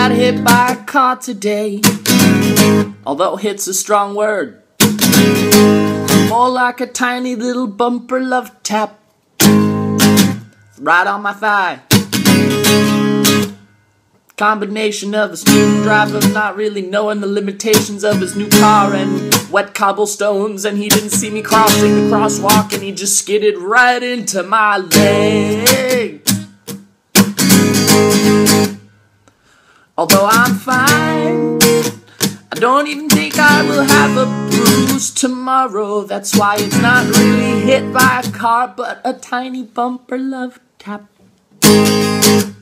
got hit by a car today. Although hit's a strong word, more like a tiny little bumper love tap right on my thigh. Combination of a student driver not really knowing the limitations of his new car and wet cobblestones, and he didn't see me crossing the crosswalk and he just skidded right into my leg. Although I'm fine, I don't even think I will have a bruise tomorrow. That's why it's not really hit by a car, but a tiny bumper love tap.